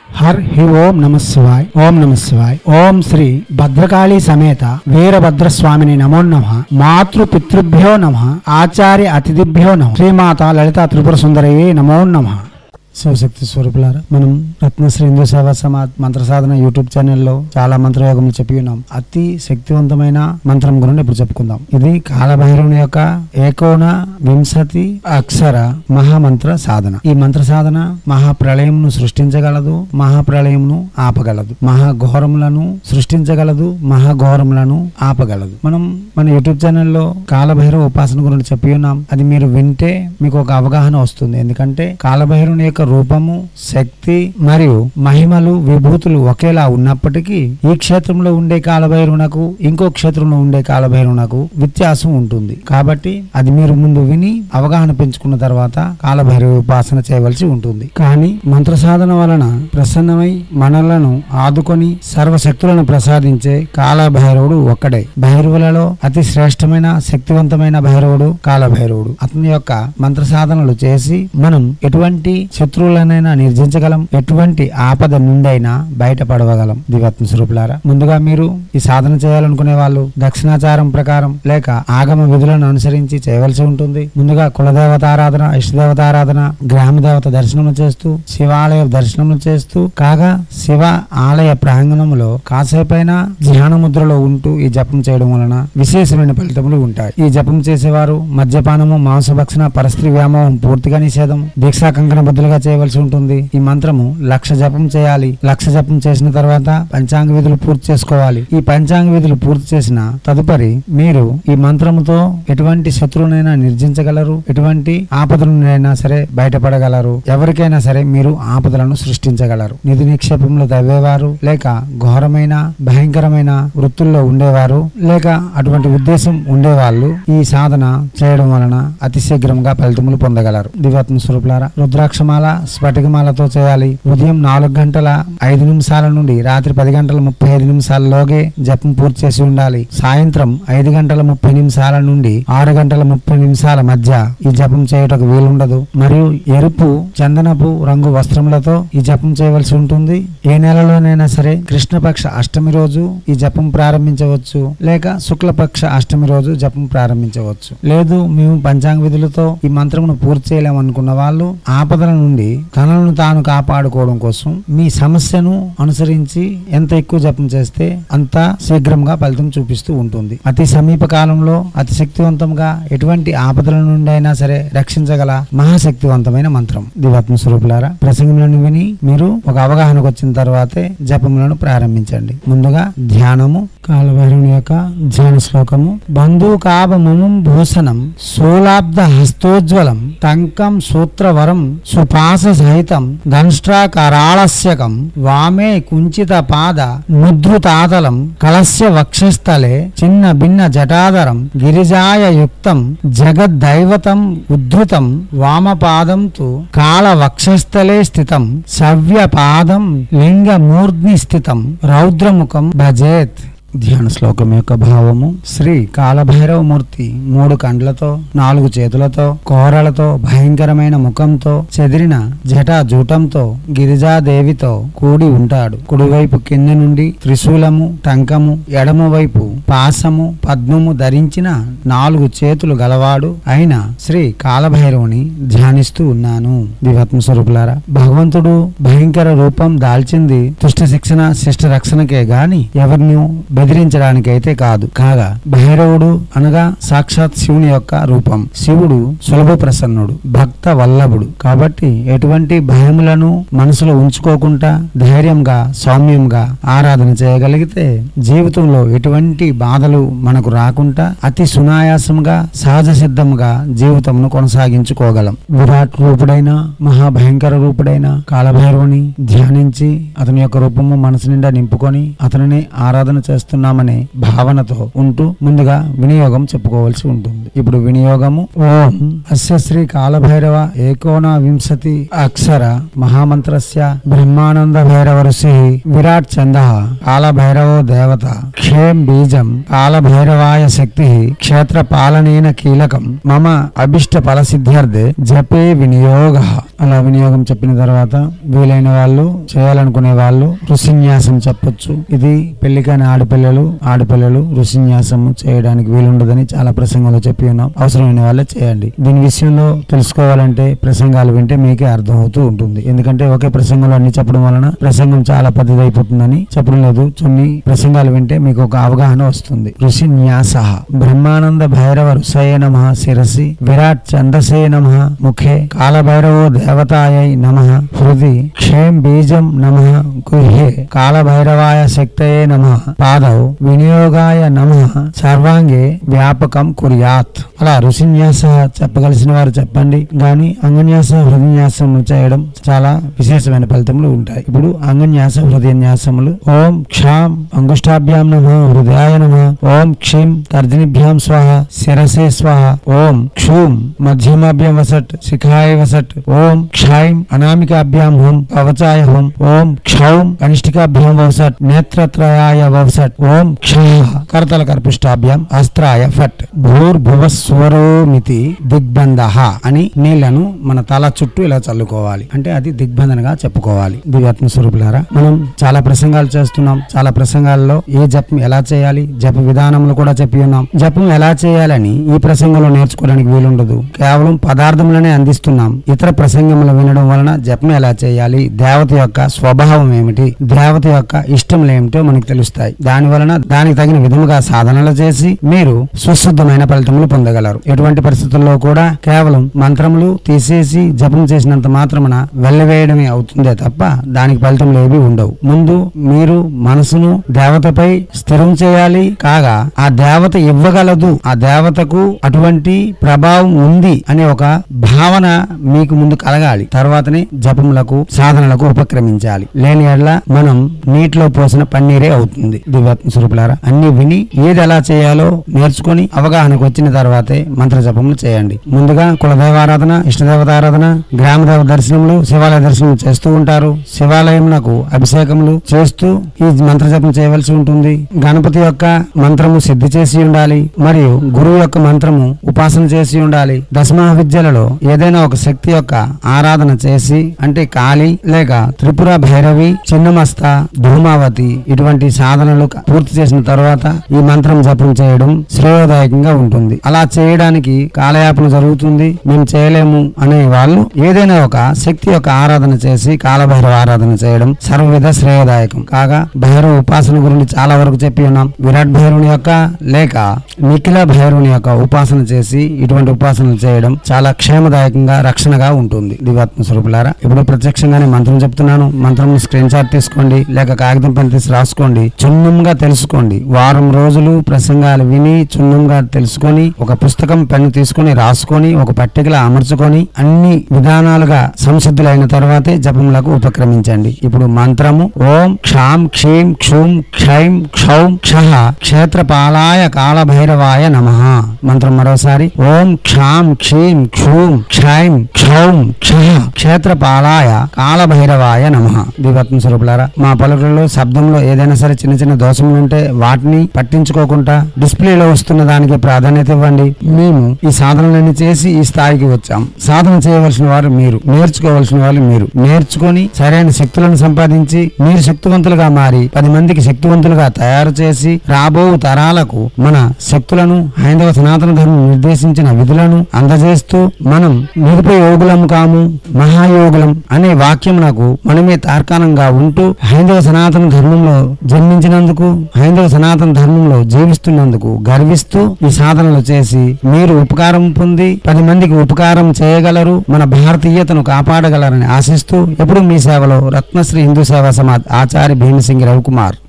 हर ही ओम नमः शिवाय ओम नमः शिवाय ओम श्री भद्रकाली समेत वीरभद्र स्वामिनि नमो नमः मातृ पितृभ्यो नमः आचार्य अतिथिभ्यो नमः श्रीमाता ललिता त्रिपुर सुंदरये नमो नमः। శివశక్తి స్వరూపులారా, మనం రత్నశ్రీ హిందూ సేవా సమాజ్ మంత్ర సాధన యూట్యూబ్ ఛానల్లో చాలా మంత్రయోగములు చెప్పి ఉన్నాం. అతి శక్తివంతమైన మంత్రం గురించి ఇప్పుడు చెప్పుకుందాం. ఇది కాలభైరవుని యొక్క ఏకోన వింశతి అక్షర మహామంత్ర సాధన. ఈ మంత్ర సాధన మహాప్రళయమును సృష్టించగలదు, మహాప్రళయమును ఆపగలదు, మహాఘోరములను సృష్టించగలదు, మహాఘోరములను ఆపగలదు. మనం మన యూట్యూబ్ ఛానల్లో కాలభైరవ ఉపాసన గురించి చెప్పి ఉన్నాం. అది మీరు వింటే మీకు ఒక అవగాహన వస్తుంది. ఎందుకంటే కాలభైరవుని యొక్క రూపము, శక్తి మరియు మహిమలు, విభూతులు ఒకేలా ఉన్నప్పటికీ ఈ క్షేత్రంలో ఉండే కాలభైరవునకు ఇంకో క్షేత్రంలో ఉండే కాలభైరవునకు వ్యత్యాసం ఉంటుంది. కాబట్టి అది మీరు ముందు విని అవగాహన పెంచుకున్న తర్వాత కాలభైరవ ఉపాసన చేయవలసి ఉంటుంది. కానీ మంత్ర సాధన వలన ప్రసన్నమై మనలను ఆదుకొని సర్వశక్తులను ప్రసాదించే కాలభైరవుడు ఒక్కడే. భైరవులలో అతి శ్రేష్టమైన శక్తివంతమైన భైరవుడు కాలభైరవుడు. అతని యొక్క మంత్ర సాధనలు చేసి మనం ఎటువంటి శత్రువులనైనా నిర్జించగలం, ఎటువంటి ఆపద నుండైనా బయటపడవగలం. దివాత్మ స్వరూపులారా, ముందుగా మీరు ఈ సాధన చేయాలనుకునే వాళ్ళు దక్షిణాచారం ప్రకారం లేక ఆగమ విధులను అనుసరించి చేయవలసి ఉంటుంది. ముందుగా కులదేవత ఆరాధన, ఇష్టదేవత ఆరాధన, గ్రామ దేవత దర్శనము చేస్తూ, శివాలయ దర్శనము చేస్తూ, కాగా శివ ఆలయ ప్రాంగణంలో కాసేపైనా ధ్యాన ముద్రలో ఉంటూ ఈ జపం చేయడం వలన విశేషమైన ఫలితములు ఉంటాయి. ఈ జపం చేసేవారు మద్యపానము, మాంసభక్షణ, పరస్త్రీ వ్యామోహం పూర్తిగా నిషేధం, దీక్షా కంకణ బదులుగా చేయవలసి ఉంటుంది. ఈ మంత్రము 1,00,000 జపం చేయాలి. 1,00,000 జపం చేసిన తర్వాత పంచాంగ విధులు పూర్తి చేసుకోవాలి. ఈ పంచాంగ విధులు పూర్తి చేసిన తదుపరి మీరు ఈ మంత్రముతో ఎటువంటి శత్రువునైనా నిర్జించగలరు, ఎటువంటి ఆపదలైనా సరే బయటపడగలరు. ఎవరికైనా సరే మీరు ఆపదలను సృష్టించగలరు. నిధి నిక్షేపంలో తవ్వేవారు, లేక ఘోరమైన భయంకరమైన వృత్తుల్లో ఉండేవారు, లేక అటువంటి ఉద్దేశం ఉండేవాళ్ళు ఈ సాధన చేయడం వలన అతి శీఘ్రంగా ఫలితములు పొందగలరు. దివాత్మ స్వరూపులారా, రుద్రాక్షమాల, స్ఫటికమాలతో చేయాలి. ఉదయం 4:05 నుండి రాత్రి 10:35 జపం పూర్తి చేసి ఉండాలి. సాయంత్రం 5:30 నుండి 6:30 మధ్య ఈ జపం చేయుటకు వీలుండదు. మరియు ఎరుపు చందనపు రంగు వస్త్రములతో ఈ జపం చేయవలసి ఉంటుంది. ఏ నెలలోనైనా సరే కృష్ణపక్ష అష్టమి రోజు ఈ జపం ప్రారంభించవచ్చు, లేక శుక్లపక్ష అష్టమి రోజు జపం ప్రారంభించవచ్చు. లేదు మేము పంచాంగ విధులతో ఈ మంత్రమును పూర్తి చేయలేమనుకున్న వాళ్ళు ఆపదల నుండి తనను తాను కాపాడుకోవడం కోసం మీ సమస్యను అనుసరించి ఎంత ఎక్కువ జపం చేస్తే అంత శీఘ్రంగా ఫలితం చూపిస్తూ ఉంటుంది. అతి సమీప కాలంలో అతి శక్తివంతంగా ఎటువంటి ఆపదల నుండి అయినా సరే రక్షించగల మహాశక్తివంతమైన మంత్రం. దివాత్మ స్వరూపులారా, ప్రసంగములను విని మీరు ఒక అవగాహనకు వచ్చిన తర్వాతే జపములను ప్రారంభించండి. ముందుగా ధ్యానము. కాలభైరవుని యొక్క ధ్యాన శ్లోకము. బంధుకాభమం భూషణం శూలాబ్ద హస్తోజ్వలం టంకం సూత్రవరం సుపాస సహితం దంష్ట్రాకరాళస్యకం వామే కుంచిత పాద ముద్రుతాతలం కలస్య వక్షస్థలే చిన్న భిన్న జటాదరం గిరిజాయ యుక్తం జగద్దైవతం ఉద్ధృతం వామపాదం తు కాళ వక్షస్థలే స్థితం సవ్యపాదం లింగమూర్ధ్ని స్థితం రౌద్రముఖం భజేత్. ధ్యాన శ్లోకం యొక్క భావము. శ్రీ కాలభైరవ మూర్తి 3 కండ్లతో, 4 చేతులతో, కోరలతో, భయంకరమైన ముఖంతో, చెదిరిన జటాజూటంతో, గిరిజాదేవితో కూడి ఉంటాడు. కుడివైపు కింద నుండి త్రిశూలము, టంకము, ఎడమ వైపు పాసము, పద్మము ధరించిన 4 చేతులు గలవాడు అయిన శ్రీ కాలభైరవుని ధ్యానిస్తూ ఉన్నాను. దివాత్మ స్వరూపులారా, భగవంతుడు భయంకర రూపం దాల్చింది దుష్ట శిక్షణ, శిష్ట రక్షణకే గాని ఎవరిని బెదిరించడానికైతే కాదు. కాగా భైరవుడు అనగా సాక్షాత్ శివుని యొక్క రూపం. శివుడు సులభ ప్రసన్నుడు, భక్త వల్లభుడు. కాబట్టి ఎటువంటి భయములను మనసులో ఉంచుకోకుండా ధైర్యంగా, సౌమ్యంగా ఆరాధన చేయగలిగితే జీవితంలో ఎటువంటి బాధలు మనకు రాకుండా అతి సునాయాసంగా, సహజ సిద్ధంగా జీవితంను కొనసాగించుకోగలం. విరాట్ రూపుడైన, మహాభయంకర రూపుడైన కాలభైరవుని ధ్యానించి అతని యొక్క రూపము మనసు నిండా నింపుకొని అతనిని ఆరాధన చేస్తున్నామనే భావనతో ఉంటూ ముందుగా వినియోగం చెప్పుకోవాల్సి ఉంటుంది. ఇప్పుడు వినియోగము. ఓం అస్య శ్రీ కాలభైరవ ఏకోన వింశతి అక్షర మహామంత్రస్య బ్రహ్మానంద భైరవ ఋషి విరాట్ చంద కాలభైరవో దేవత క్షేం బీజం కాలభైరవాయ శక్తి క్షేత్ర పాలనేన కీలకం మమ అభిష్ట ఫల సిద్ధ్యర్థే జపే వినియోగ. అలా వినియోగం చెప్పిన తర్వాత వీలైన వాళ్ళు చేయాలనుకునే వాళ్ళు ఋషిన్యాసం చెప్పొచ్చు. ఇది పెళ్లికాని ఆడపిల్లలు ఋషిన్యాసం చేయడానికి వీలుండదని చాలా ప్రసంగంలో చెప్పి ఉన్నాం. అవసరమైన వాళ్ళే చేయండి. దీని విషయంలో తెలుసుకోవాలంటే ప్రసంగాలు వింటే మీకే అర్థం అవుతూ ఉంటుంది. ఎందుకంటే ఒకే ప్రసంగంలో అన్ని చెప్పడం వలన ప్రసంగం చాలా పెద్దదైపోతుందని చెప్పడం లేదు. కొన్ని ప్రసంగాలు వింటే మీకు ఒక అవగాహన వస్తుంది. ఋషిన్యాస బ్రహ్మానంద భైరవ ఋషయే నమః శిరసి విరాట్ ఛందసే నమః ముఖే కాలభైరవో దేవతాయై నమః హృది క్షేం బీజం నమః గుహ్యే కాలభైరవాయ శక్తయే నమః పాదౌ వినియోగాయ నమః సర్వాంగే వ్యాపకం కుర్యాత్. అలా ఋషిన్యాస చెప్పగలిసిన వారు చెప్పండి. గాని అంగన్యాస హృదయన్యాసం చేయడం చాలా విశేషమైన ఫలితములు ఉంటాయి. ఇప్పుడు అంగన్యాస హృదయన్యాసములు ఓం క్షాం అంగుష్టాభ్యాం నమః హృదయాయ నమః ఓం క్షిం తర్జనిభ్యాం స్వాహ శిరసే స్వాహ ఓం క్షూం మధ్యమాభ్యాం వసట్ శిఖాయ వసట్ ఓం క్షైం అనామికాభ్యాం హుం కవచాయ హుం ఓం క్షౌం కనిష్ఠికాభ్యాం వసట్ నేత్రత్రయాయ వసట్ ఓం క్షః కరతల కర్పుష్టాభ్యాం అస్త్రాయ ఫట్ భూర్భువస్వరోమితి దిగ్బంధః అని నీళ్లను మన తల చుట్టూ ఇలా చల్లుకోవాలి. అంటే అది దిగ్బంధనగా చెప్పుకోవాలి. దివ్యాత్మ స్వరూపులారా, మనం చాలా ప్రసంగాలు చేస్తున్నాం. చాలా ప్రసంగాల్లో ఏ జపం ఎలా చేయాలి, జప విధానములు కూడా చెప్పి ఉన్నాం. జపం ఎలా చేయాలని ఈ ప్రసంగంలో నేర్చుకోవడానికి వీలుండదు. కేవలం పదార్థములనే అందిస్తున్నాం. ఇతర ప్రసంగములు వినడం వలన జపం ఎలా చేయాలి, దేవత యొక్క స్వభావం ఏమిటి, దేవత యొక్క ఇష్టములు ఏమిటో మనకు తెలుస్తాయి. దాని వలన దానికి తగిన విధముగా సాధనలు చేసి మీరు సుశుద్ధమైన ఫలితములు పొందగలరు. ఎటువంటి పరిస్థితుల్లో కూడా కేవలం మంత్రములు తీసేసి జపం చేసినంత మాత్రమున వెళ్ళవేయడమే అవుతుందే తప్ప దానికి ఫలితములు ఏవి ఉండవు. ముందు మీరు మనసును దేవతపై స్థిరం చేయాలి. కాగా ఆ దేవత ఇవ్వగలదు, ఆ దేవతకు అటువంటి ప్రభావం ఉంది అనే ఒక భావన మీకు ముందు కలగాలి. తర్వాతనే జపములకు సాధనలకు ఉపక్రమించాలి. లేని ఎడల మనం నీటిలో పోసిన పన్నీరే అవుతుంది. దివ్యాత్మ స్వరూపులారా, అన్ని విని ఏది ఎలా చేయాలో నేర్చుకుని అవగాహనకు వచ్చిన తర్వాతే మంత్ర జపములు చేయండి. ముందుగా కులదైవారాధన, ఇష్టదేవతారాధన, గ్రామదేవ దర్శనములు, శివాలయ దర్శనం చేస్తూ ఉంటారు. శివాలయమునకు అభిషేకములు చేస్తూ ఈ మంత్ర జపం చేయవలసి ఉంటుంది. గణపతి యొక్క మంత్రము సిద్ధి చేసి ఉండాలి. మరియు గురువు యొక్క మంత్రము ఉపాసన చేసి ఉండాలి. దశమహా విద్యలలో ఏదైనా ఒక శక్తి యొక్క ఆరాధన చేసి, అంటే కాళీ లేక త్రిపుర భైరవి, చిన్నమస్త, ధూమావతి ఇటువంటి సాధనలు పూర్తి చేసిన తర్వాత ఈ మంత్రం జపం చేయడం శ్రేయోదాయకంగా ఉంటుంది. అలా చేయడానికి కాలయాపన జరుగుతుంది, మేము చేయలేము అనే వాళ్ళు ఏదైనా ఒక శక్తి యొక్క ఆరాధన చేసి కాలభైరవ ఆరాధన చేయడం సర్వవిధ శ్రేయోదాయకం. కాగా భైరవ ఉపాసన గురించి చాలా వరకు చెప్పి ఉన్నాం. విరాట్ భైరవుని యొక్క లేక నిఖిల భైరవుని యొక్క ఉపాసన చేసి ఇటువంటి ఉపాసనలు చేయడం చాలా క్షేమదాయకంగా రక్షణగా ఉంటుంది. దివ్యాత్మ స్వరూపులారా, ఇప్పుడు ప్రత్యక్షంగానే మంత్రం చెప్తున్నాను. మంత్రం స్క్రీన్ షాట్ తీసుకోండి, లేక కాగితం పని తీసి రాసుకోండి. చున్నంగా తెలుసుకోండి. వారం రోజులు ప్రసంగాలు విని చున్నంగా తెలుసుకొని ఒక పుస్తకం పెన్ను తీసుకొని రాసుకొని ఒక పట్టికలా అమర్చుకొని అన్ని విధానాలుగా సంసిద్ధులైన తర్వాతే జపములకు ఉపక్రమించండి. ఇప్పుడు మంత్రము ఓం క్షాం క్షీం క్షూం క్షైం క్షౌం క్షః క్షేత్రపాలాయ కాలభైరవాయ నమః. మంత్రం మరోసారి ఓం క్షాం క్షీం క్షూం క్షైం క్షౌం క్షః క్షేత్రపాలాయ కాలభైరవాయ నమః. దివ్యాత్మ స్వరూపులారా, మా పలుకులలో శబ్దంలో ఏదైనా సరే చిన్న చిన్న దోషములు ఉంటే వాటిని పట్టించుకోకుండా డిస్ప్లేలో వస్తున్న దానికి ప్రాధాన్యత ఇవ్వండి. మేము ఈ సాధనలన్నీ చేసి ఈ స్థాయికి వచ్చాం. సాధన చేయవలసిన వారు మీరు, నేర్చుకోవలసిన వాళ్ళు మీరు. నేర్చుకొని సరైన శక్తులను సంపాదించి మీరు శక్తివంతులుగా మారి 10 మందికి శక్తివంతులుగా తయారు చేసి రాబో తరాలకు మన శక్తులను హైందవ సనాతన ధర్మం నిర్దేశించిన విధులను అందజేస్తూ మనం నిరుపయోగులం కాము మహాయోగులం అనే వాక్యం నాకు మనమే తార్కాణంగా ఉంటూ హైందవ సనాతన ధర్మంలో జన్మించినందుకు, హైందవ సనాతన ధర్మంలో జీవిస్తున్నందుకు గర్విస్తూ ఈ సాధనలు చేసి మీరు ఉపకారం పొంది 10 మందికి ఉపకారం చేయగలరు, మన భారతీయతను కాపాడగలరని ఆశిస్తూ ఎప్పుడు మీ సేవలో రత్నశ్రీ హిందూ సేవా సమాజ్ ఆచార్య భీమసింగి రవికుమార్.